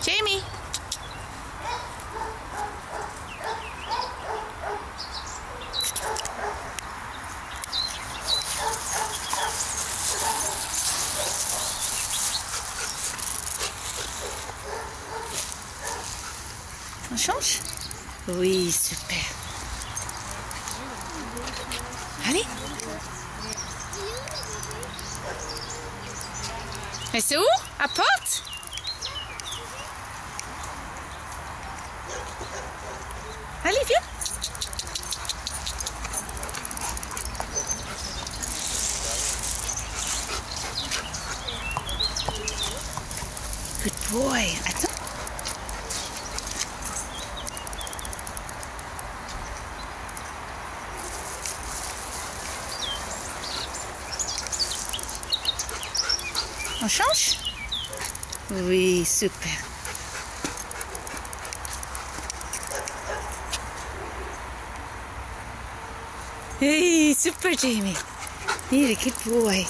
Jamie. On change? Oui, super. Allez. Mais c'est où? À porte? Allez, viens. Good boy. Attends. On change? Oui, super. Hey, super Jamie. You're a good boy.